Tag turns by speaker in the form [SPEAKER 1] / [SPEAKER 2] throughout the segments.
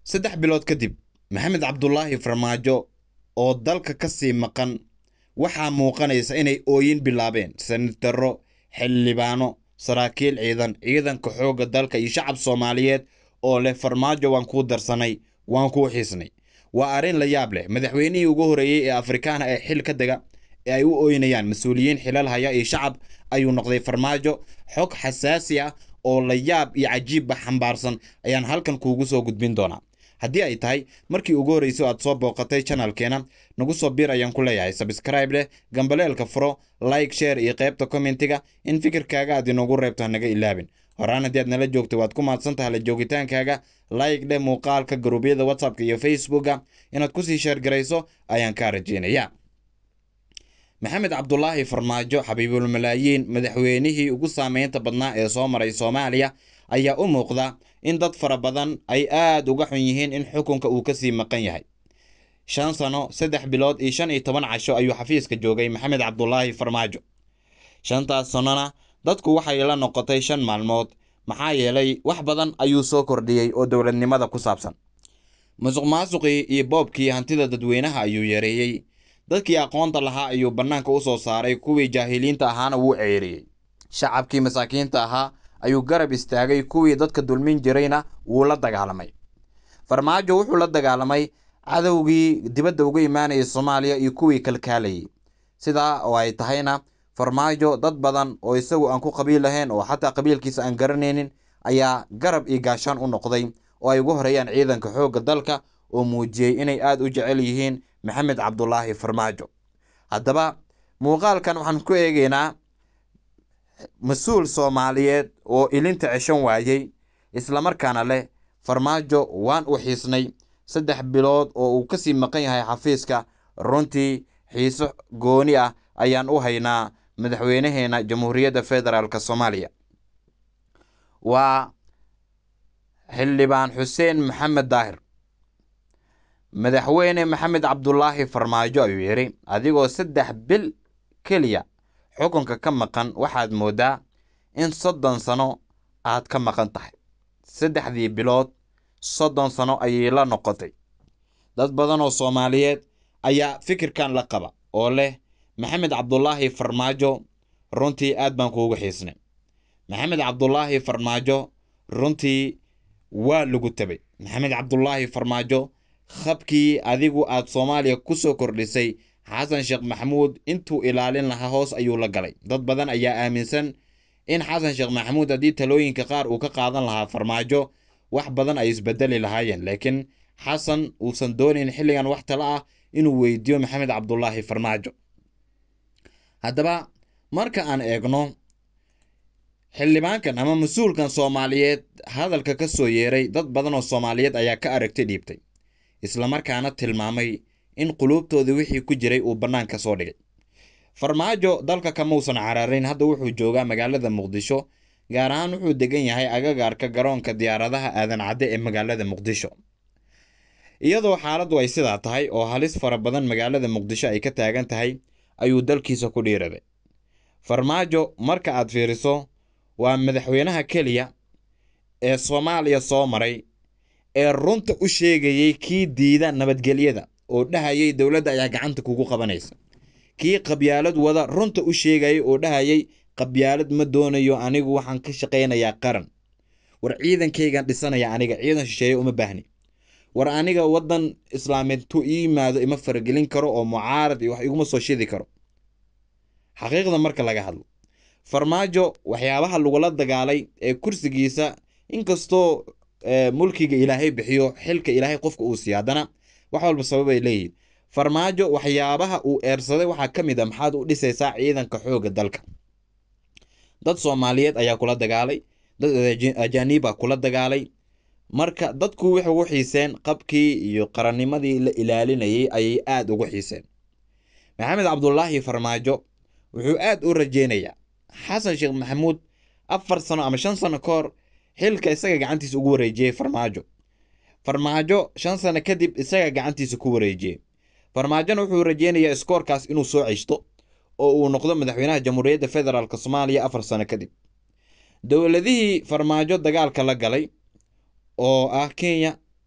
[SPEAKER 1] saddex bilood kadib maxamed cabdulaahi farmaajo oo dalka ka sii maqan waxaa muuqanaysa inay ooyin bilaabeen senataro xildhibaano saraakiil ciidanka xoogga dalka iyo shacab soomaaliyeed oo leh farmaajo waan kuu darsanay waan kuu xiisnay waa arrin la yaab leh madaxweynihii ugu horreeyey ee afrikaana ee xil ka dega ee ay u ooynayaan mas-uuliyiin xilal haya iyo shacab ayuu noqday farmaajo xog xasaasi ah oo la yaab iyo cajiibba xambaarsan ayaan halkan kuugu soo gudbin doonaa haddii ay tahay markii ugu horreysay aad soo booqatay channelkeena nagu soo bir ayaan ku leeyahay subscribe leh gambaleelka furo like share iyo qaybta commentiga in fikirkaaga aad inoogu reebto hanaga ilaabin horaan haddii aad nala joogtay waad ku mahadsan tahay la joogitaankaaga like dheh muuqaalka garuubyada whatsappka iyo facebooka inaad kusii sheer garayso ayaan kaa rajeynayaa maxamed cabdulaahi farmaajo xabiibul malaayiin madaxweynihii ugu saameynta badnaa ee soo maray soomaaliya ayaa u muuqda in dad fara badan ay aad uga xun yihiin in xukunka uu kasii maqan yahay 5 sano 3 bilood iyo 15 casho ayuu xafiiska joogay maxamed cabdulaahi farmaajo 5taas sanona dadku waxay la noqotay 5 maalmood maxaa yeelay wax badan ayuu soo kordhiyey oo dowladnimada ku saabsan musuqmaasuqii iyo boobkii hantida dadweynaha ayuu yareeyey dadkii aqoonta lahaa ayuu bannaanka u soo saaray kuwii jaahiliinta ahaana wuu ceyriyey shacabkii masaakiinta ahaa ayuu garab istaagay kuwii dadka dulmin jirayna wuu la dagaalamay farmaajo wuxuu la dagaalamay cadowgii dibadda uga imaanayay soomaaliya iyo kuwii kalkaalayay sidaa oo ay tahayna farmaajo dad badan oo isagu aan ku qabiil lahayn oo xataa qabiilkiisa aan garanaynin ayaa garab iyo gaashaan u noqday oo ay ugu horeeyaan ciidanka xoogga dalka oo muujiyey inay aad u jecel yihiin maxamed cabdulaahi farmaajo haddaba muuqaalkan waxaan ku eegaynaa mas-uul soomaaliyeed oo ilinta ceshan waayey islamarkaana leh farmaajo waan u xiisnay 3 bilood oo uu kasii maqan yahay xafiiska runtii xiiso gooni ah ayaan u haynaa madaxweynaheena jamhuuriyadda federaalk soomaaliya waa xildhibaan xuseen maxamed daahir madaxweyne maxamed cabdulaahi farmaajo ayuu yidhi adigoo 3 bil keliya xukunka ka maqan waxaad moodaa in 30 sano aad ka maqan tahay 3 bilood 30 sano ayay la noqotay dad badan oo soomaaliyeed ayaa fikirkan la qaba oo leh maxamed cabdulaahi farmaajo runtii aad baan kuugu xiisnay maxamed cabdulaahi farmaajo runtii waa lagu tabay maxamed cabdulaahi farmaajo khabkii adigu aad soomaaliya ku soo kordhisay xasan sheekh maxamuud intuu ilaalin lahaa hoos ayuu la galay dad badan ayaa aaminsan in xasan sheekh maxamuud haddii talooyinka qaar uu ka qaadan lahaa farmaajo wax badan ay isbedeli lahaayeen laakiin xasan uusan doonayn xilligan wax tala ah inuu weydiiyo maxamed cabdulaahi farmaajo haddaba marka aan eegno xildhibaankan ama mas-uulkan soomaaliyeed hadalka ka soo yeeray dad badan oo soomaaliyeed ayaa ka aragti dhiibtay islamarkaana tilmaamay in quluubtoodii wixii ku jiray uu bannaanka soo dhigay farmaajo dalka kamausan caraarayn hadda wuxuu joogaa magaalada muqdisho gaar ahaan wuxuu degan yahay agagaarka garoonka diyaaradaha aadan cadde ee magaalada muqdisho iyadoo xaaladdu ay sidaa tahay oo halis fara badan magaalada muqdisho ay ka taagan tahay ayuu dalkiisa ku dhiiraday farmaajo marka aad fiiriso waa madaxweynaha keliya ee soomaaliya soo maray ee runta u sheegayey kii diida nabadgelyada oo dhahayay dowladda ayaa gacanta kugu qabanaysa kii qabyaalad wada runta u sheegayay oo dhahayay qabyaalad ma doonayo anigu waxaan ka shaqaynayaa qaran war ciidankaygan dhisanaya aniga ciidan shisheeye uma baahni war aniga waddan islaameed tu ii yimaado ima faragelin karo oo mucaarad iyo wax iguma soo shidi karo xaqiiqda marka laga hadlo farmaajo waxyaabaha lagula dagaalay ee kursigiisa inkastoo mulkiga ilaahay bixiyo xilka ilaahay qofka uu siiyo haddana wax walba sabab ay leeyihiin farmaajo waxyaabaha uu eersaday waxaa ka mid a maxaad u dhisaysaa ciidanka xoogga dalka dad soomaaliyeed ayaa kula dagaalay dad ajaaniiba kula dagaalay marka dadku waxay ugu xiiseen qabkii iyo qarannimadii la ilaalinayay ayay aad ugu xiiseen maxamed cabdulaahi farmaajo wuxuu aad u rajeynayaa xasan sheekh maxamuud 4 sano ama 5 sano ka hor xilka isaga gacantiisa ugu wareejiyey farmaajo 5 sano kadib isaga gacantiisa ku wareejiyey farmaajona wuxuu rajeynayaa iskoorkaas inuu soo ceshto oo uu noqdo madaxweynaha jamhuuriyadda federaalk soomaaliya 4 sano kadib dowladihii farmaajo dagaalka la galay oo ah Kenya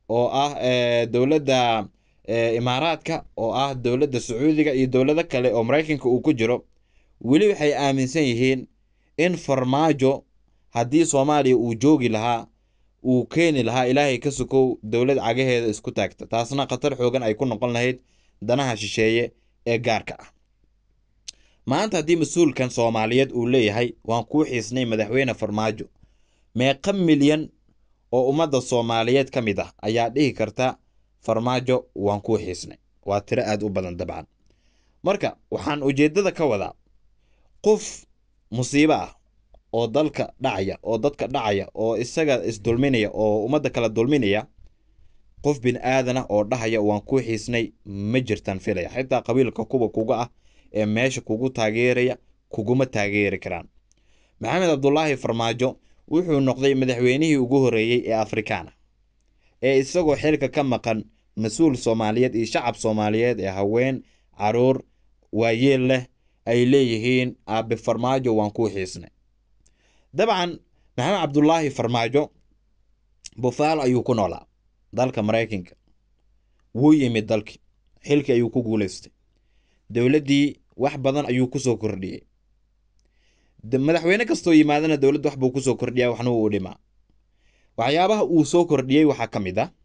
[SPEAKER 1] oo ah dowladda imaaraadka oo ah dowladda sacuudiga iyo dowlado kale oo maraykanka uu ku jiro weli waxay aaminsan yihiin in farmaajo haddii soomaaliya uu joogi lahaa uu keeni lahaa ilaahay ka sokow dowlad cagaheeda isku taagta, taasna khatar xoogan ay ku noqon lahayd danaha shisheeye ee gaarka ah. maanta haddii mas-uulkan soomaaliyeed uu leeyahay waan kuu xiisnay madaxweyne farmaajo, meeqa milyan oo ummadda soomaaliyeed ka mid ah ayaa dhihi karta farmaajo waan kuu xiisnay? waa tiro aad u badan dabcan. marka waxaan ujeeddada ka wadaa qof musiibo ah oo dalka dhacaya oo dadka dhacaya oo isaga isdulminaya oo ummadda kala dulminaya, qof bin aadana oo dhahaya waan kuu xiisnay ma jirtaan filaya. xitaa qabiilka kuwa kuga ah ee meesha kugu taageeraya kuguma taageeri karaan. maxamed cabdulaahi farmaajo wuxuu noqday madaxweynihii ugu horreeyey ee afrikaana ee isagoo xilka ka maqan mas-uul soomaaliyeed iyo shacab soomaaliyeed ee haween, caruur, waayeel leh ay leeyihiin aabe farmaajo waan kuu xiisnay. dabcan maxamed cabdulaahi farmaajo bufaalo ayuu ku noolaa dalka maraykanka, wuu yimid dalkii, xilkii ayuu ku guulaystay, dowladdii wax badan ayuu kusoo kordhiyey. madaxweyne kastoo yimaadana dowladda wax buu kusoo kordhiyaa, waxna wuu u dhimaa. waxyaabaha uu soo kordhiyey waxaa ka mid ah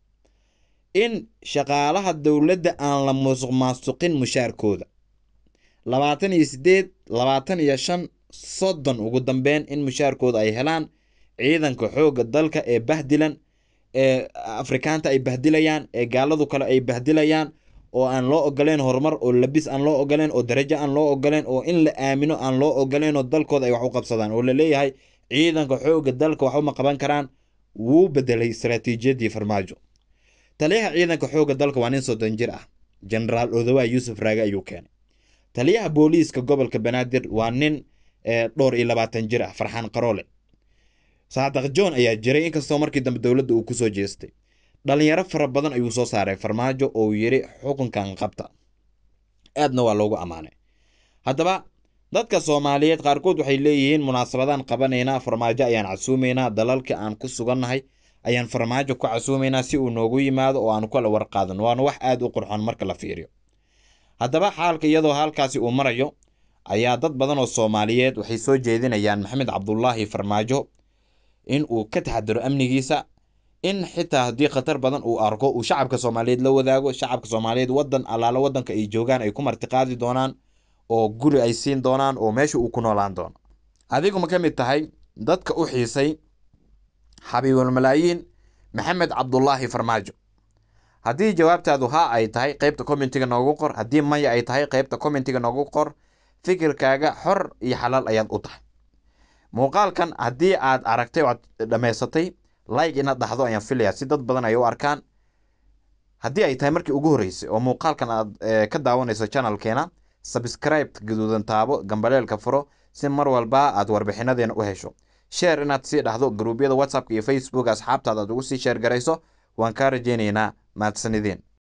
[SPEAKER 1] in shaqaalaha dowladda aan la musuq maasuqin mushaarkooda 28, 25, 30 ugu dambeyn in mushaarkooda ay helaan. ciidanka xoogga dalka ee bahdilan ee afrikaanta ay bahdilayaan, ee gaaladu kale ay bahdilayaan, oo aan loo ogoleen horumar, oo labis aan loo ogoleen, oo darajo aan loo ogoleen, oo in la aamino aan loo ogoleen, oo dalkooda ay wax u qabsadaan, oo la leeyahay ciidanka xoogga dalka wax uma qaban karaan. wuu bedelay istaraatiijiyadii farmaajo. taliyaha ciidanka xoogga dalka waa nin 30 jir ah, jenaraal odawa yuusuf raage ayuu keenay. taliyaha booliiska gobolka banaadir waa nin 22 jir ah, farxaan qaroole. saadaq john ayaa jiray, inkastoo markii dambe dowladda uu kusoo jeestay. dhalinyaro fara badan ayuu soo saaray farmaajo oo yiri xukunkan qabta, aadna waa loogu ammaanay. haddaba dadka soomaaliyeed qaarkood waxay leeyihiin munaasabadaan qabanaynaa, farmaajo ayaan casuumaynaa, dalalka aan ku sugannahay ayaan farmaajo ku casuumaynaa si uu noogu yimaado oo aan kala warqaadan. waana wax aad u qurxoon marka la fiiriyo. haddaba xaalka iyadoo halkaasi uu marayo ayaa dad badan oo soomaaliyeed waxay soo jeedinayaan maxamed cabdulaahi farmaajo in uu ka taxadaro amnigiisa, in xitaa haddii khatar badan uu arko uu shacabka soomaaliyeed la wadaago. shacabka soomaaliyeed wadan allaala wadanka ay joogaan ay ku martiqaadi doonaan, oo guri ay siin doonaan, oo meesha uu ku noolaan doono. adigu ma ka mid tahay dadka u xiisay xabiibul malaayiin maxamed cabdulaahi farmaajo? haddii jawaabtaadu haa ay tahay qaybta commentiga noogu qor, haddii maya ay tahay qaybta commentiga noogu qor. fikirkaaga xor iyo xalaal ayaad u tahay. muuqaalkan haddii aad aragtay oo aad dhammaysatay, like inaad dhahdo ayaan filayaa si dad badan ay u arkaan. haddii ay tahay markii ugu horreysay oo muuqaalkan aad ka daawanayso channelkeena, subscribe gaduudan taabo, gambaleelka furo si mar walba aad warbixinadeena u hesho. share inaad sii dhahdo gruubyada WhatsApp iyo Facebook asxaabtaada aad ugu sii share garayso. waan kaa rajaynaynaa mahadsanideen.